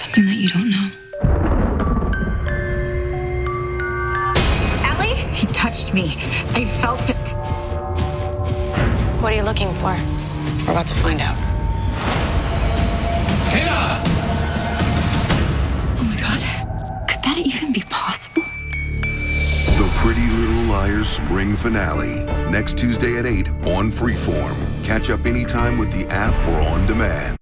something that you don't know. Allie? He touched me. I felt it. What are you looking for? We're about to find out. Oh my God. Could that even be possible? The Pretty Little Liars spring finale, next Tuesday at 8 on Freeform. Catch up anytime with the app or on demand.